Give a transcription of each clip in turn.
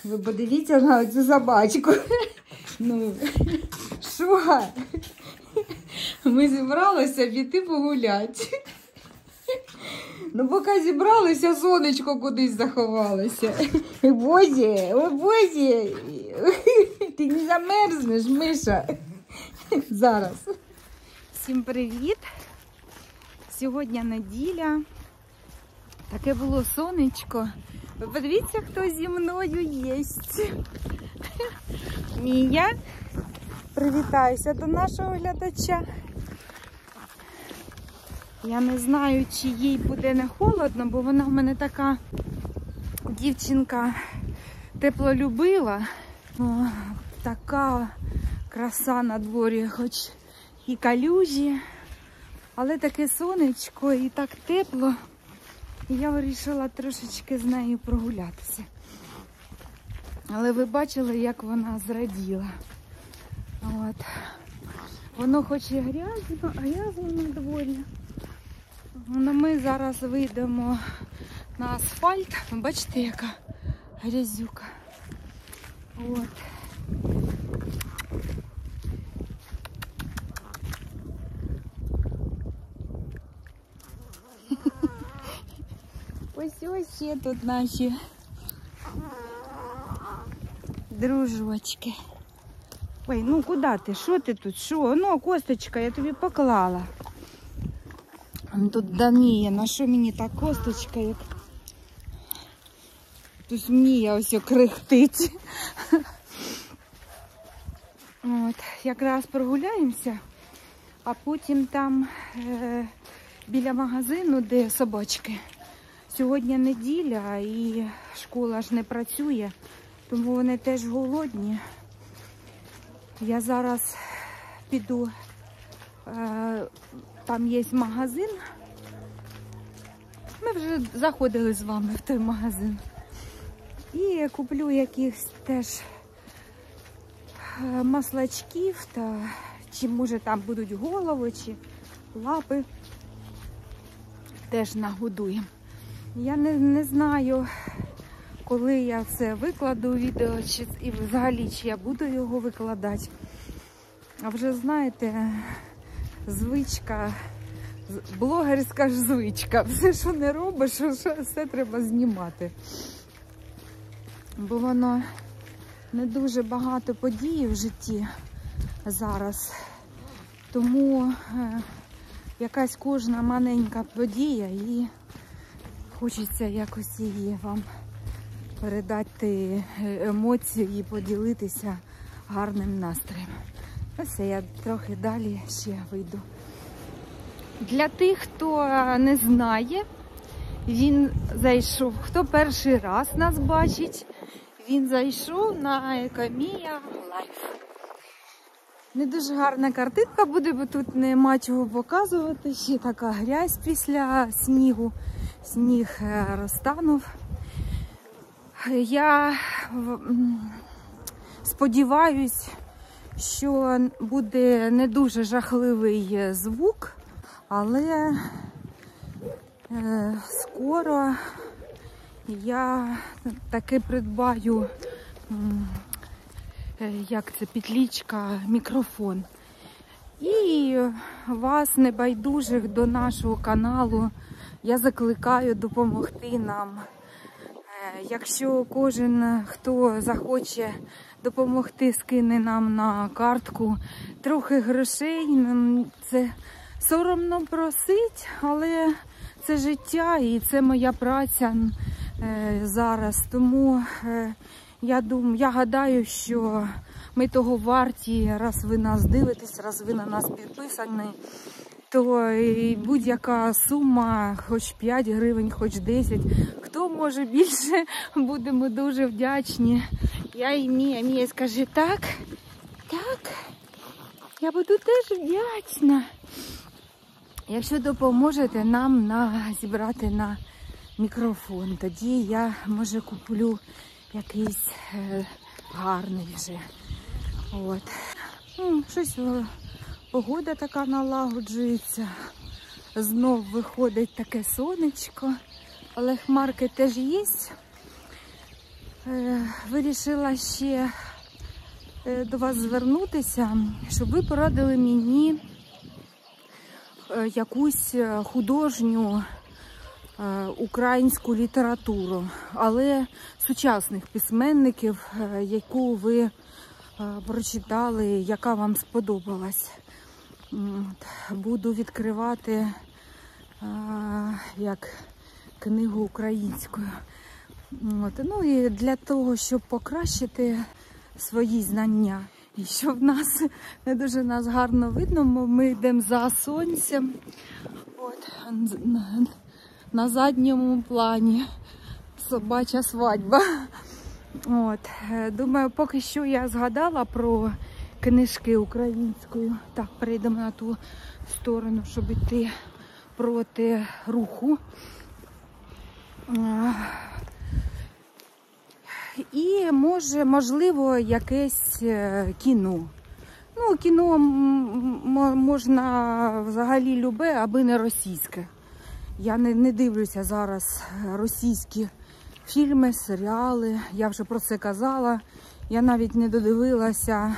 Ви подивіться на цю собачку. Ну, що? Ми зібралися піти погуляти. Ну, поки зібралися, сонечко кудись заховалося. Бозі, ой, Бозі, ти не замерзнеш, Миша. Зараз. Всім привіт. Сьогодні неділя. Таке було сонечко. Ви подивіться, хто зі мною є. Мія, привітайся до нашого глядача. Я не знаю, чи їй буде не холодно, бо вона в мене така дівчинка теплолюбива. О, така краса на дворі, хоч і калюжі, але таке сонечко і так тепло. І я вирішила трошечки з нею прогулятися. Але ви бачили, як вона зраділа. От. Воно хоч і грязно на дворі. Но ми зараз вийдемо на асфальт. Бачите, яка грязюка. От. Ось ще тут наші дружочки. Ой, ну куди ти? Що ти тут? Що? Ну, косточка, я тобі поклала. Тут Данія, на що мені та косточка, як... Тут Мія ось крихтить. От, якраз прогуляємося, а потім там біля магазину, де собачки. Сьогодні неділя і школа ж не працює, тому вони теж голодні. Я зараз піду, там є магазин. Ми вже заходили з вами в той магазин. І куплю якихось теж маслачків, та чи може там будуть голови, чи лапи. Теж нагодуємо. Я не знаю, коли я це викладу відео, чи і взагалі, чи я буду його викладати. А вже, знаєте, звичка, блогерська ж звичка. Все, що не робиш, все треба знімати. Бо воно не дуже багато подій в житті зараз. Тому якась кожна маленька подія і хочеться якось її вам передати емоції і поділитися гарним настроєм. Ось я трохи далі ще вийду. Для тих, хто не знає, він зайшов, хто перший раз нас бачить, він зайшов на Екомія Лайф. Не дуже гарна картинка буде, бо тут нема чого показувати. Ще така грязь після снігу. Сніг розтанув. Я сподіваюсь, що буде не дуже жахливий звук, але скоро я таки придбаю, як це, петличка, мікрофон. І вас, небайдужих до нашого каналу, я закликаю допомогти нам. Якщо кожен, хто захоче допомогти, скине нам на картку трохи грошей, це соромно просить, але це життя і це моя праця зараз. Тому я гадаю, що ми того варті, раз ви нас дивитесь, раз ви на нас підписані, то будь-яка сума, хоч 5 гривень, хоч 10, хто може більше, будемо дуже вдячні. Я і Мія скаже, так, я буду теж вдячна. Якщо допоможете нам зібрати на мікрофон, тоді я, може, куплю якийсь гарний вже. От. Щось погода така налагоджується. Знов виходить таке сонечко, але хмарки теж є. вирішила ще до вас звернутися, щоб ви порадили мені якусь художню українську літературу, але сучасних письменників, яку ви прочитали, яка вам сподобалась. Буду відкривати як книгу українською. Ну і для того, щоб покращити свої знання. І щоб не дуже нас гарно видно, ми йдемо за сонцем. От, на задньому плані собача свадьба. От, думаю, поки що я згадала про книжки українською. Так, перейдемо на ту сторону, щоб йти проти руху. І можливо, якесь кіно. Ну, кіно можна взагалі любе, аби не російське. Я не дивлюся зараз російські фільми, серіали. Я вже про це казала. Я навіть не додивилася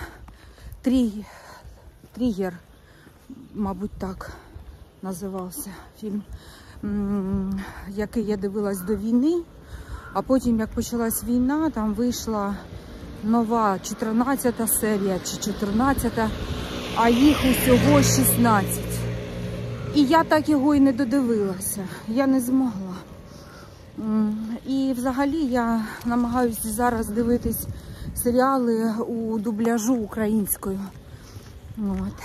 «Тригер», мабуть, так називався фільм, який я дивилась до війни. А потім, як почалась війна, там вийшла нова 14-та серія чи 14-та, а їх усього 16. І я так його і не додивилася, я не змогла. І взагалі я намагаюся зараз дивитись серіали у дубляжу українською. От.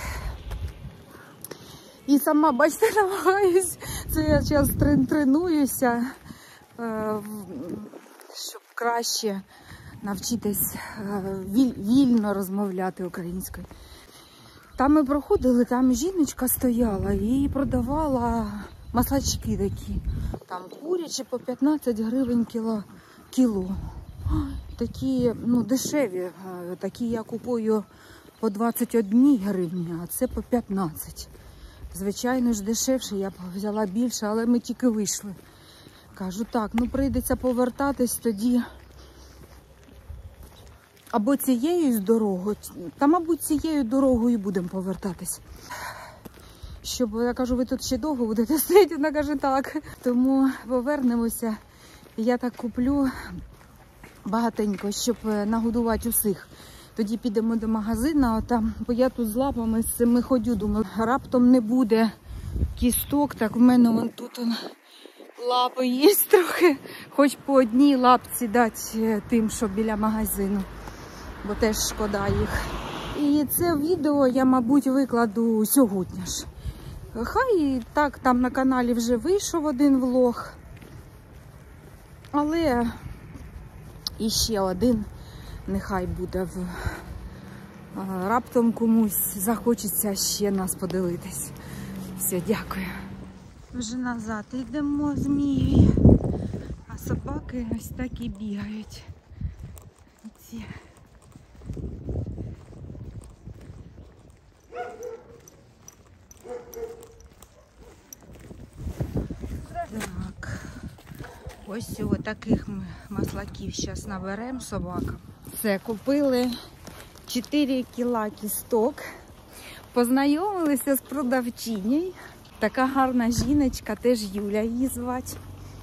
І сама, бачите, намагаюсь, це я зараз тренуюся, щоб краще навчитись вільно розмовляти українською. Там ми проходили, там жіночка стояла і продавала маслачки такі. Там курячі по 15 гривень кіло. Такі, ну, дешеві. Такі я купую по 21 гривні, а це по 15. Звичайно ж дешевше, я б взяла більше, але ми тільки вийшли. Кажу, так, ну прийдеться повертатись тоді або цією дорогою, та, мабуть, цією дорогою будемо повертатись. Щоб, я кажу, ви тут ще довго будете стояти, вона каже, так. Тому повернемося, я так куплю багатенько, щоб нагодувати усіх. Тоді підемо до магазину, там, бо я тут з лапами з цими ходю, думаю, раптом не буде кісток, так в мене вон тут лапи є трохи, хоч по одній лапці дати тим, що біля магазину, бо теж шкода їх. І це відео я, мабуть, викладу сьогодні ж. Хай так, там на каналі вже вийшов один влог, але іще один нехай буде. Раптом комусь захочеться ще нас подивитись. Все, дякую. Вже назад йдемо змії, а собаки ось так і бігають. Ці. Так, ось таких ми маслаків зараз наберемо собакам. Все, купили 4 кіла кісток, познайомилися з продавчинею. Така гарна жіночка, теж Юля її звати.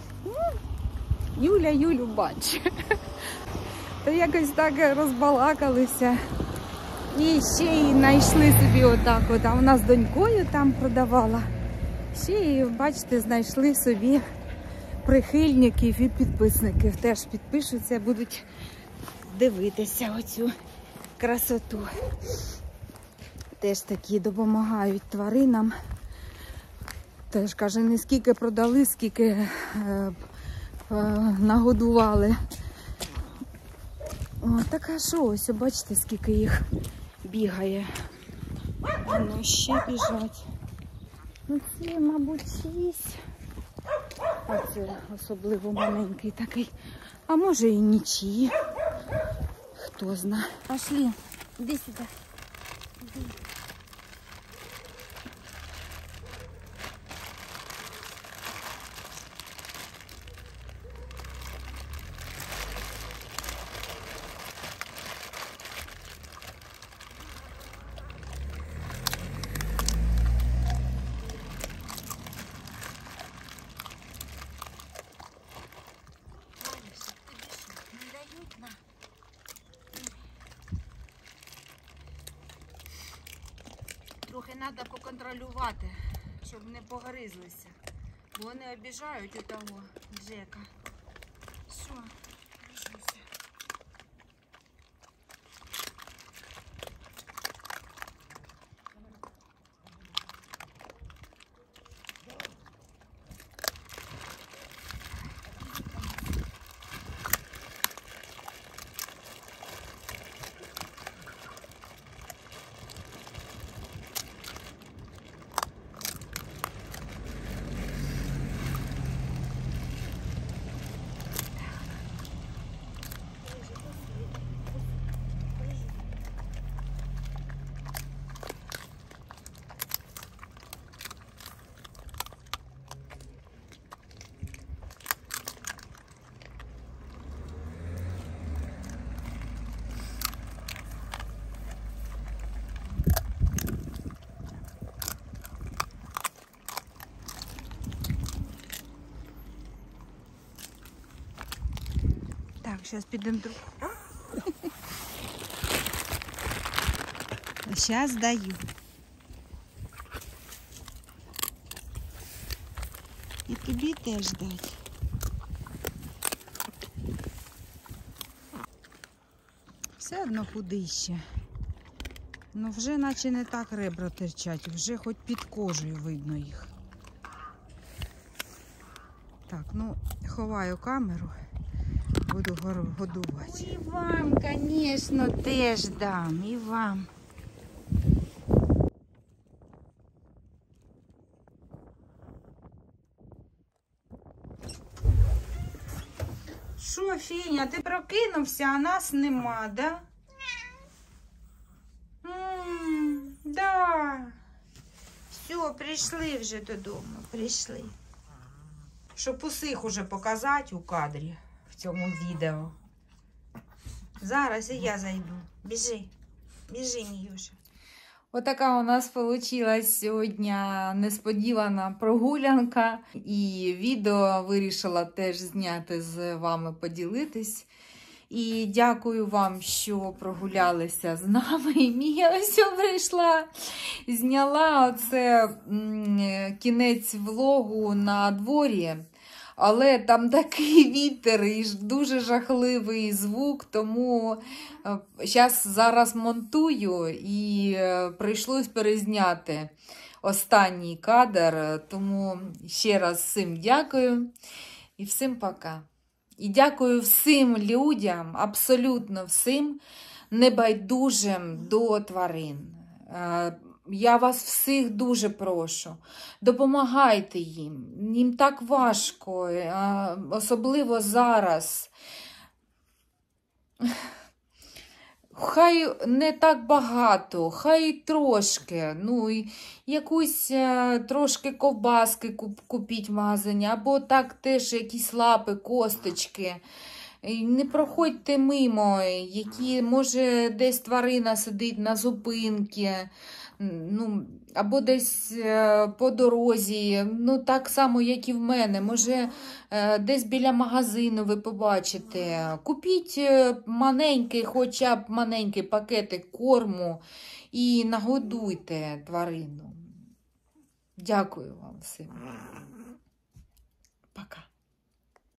Юлю бач. То якось так розбалакалися. І ще й знайшли собі отак от. А вона з донькою там продавала. Ще й, бачите, знайшли собі прихильників і підписників. Теж підпишуться, будуть дивитися оцю красоту. Теж такі допомагають тваринам. Теж, каже, не скільки продали, скільки нагодували. О, так а що, ось, бачите, скільки їх бігає. Ну, ще біжать. Ну, це, мабуть, 6. А це особливо маленький такий. А може і нічиї. Хто знає. Пошли, іди сюди. Іди. треба поконтролювати, щоб не погризлися. Бо вони обіжають у того Джека. Все, лежуся. Так, зараз підемо друг. Зараз даю. І тобі теж дать. Все одно худище. Ну вже наче не так ребра терчать, вже хоч під кожею видно їх. Так, ну ховаю камеру. Буду годувати. І вам, звісно, теж дам. І вам. Що, Фіня, ти прокинувся, а нас нема, да? Да. Все, прийшли вже додому, прийшли. Щоб усіх уже показати у кадрі. В цьому відео. Зараз і я зайду. Біжи. Біжи, Міюша. Отака у нас вийшла сьогодні несподівана прогулянка. І відео вирішила теж зняти з вами, поділитись. І дякую вам, що прогулялися з нами. І Мія ось прийшла, зняла оце кінець влогу на дворі. Але там такий вітер і дуже жахливий звук, тому зараз монтую і прийшлось перезняти останній кадр. Тому ще раз всім дякую і всім пока. І дякую всім людям, абсолютно всім небайдужим до тварин. Я вас всіх дуже прошу, допомагайте їм. Їм так важко, особливо зараз. Хай не так багато, хай трошки, ну, якусь трошки ковбаски купіть в магазині, або так теж якісь лапи, косточки. Не проходьте мимо, які, може, десь тварина сидить на зупинці, ну, або десь по дорозі, ну, так само, як і в мене. Може, десь біля магазину ви побачите. Купіть маленький, хоча б маленький пакетик корму і нагодуйте тварину. Дякую вам всім. Пока.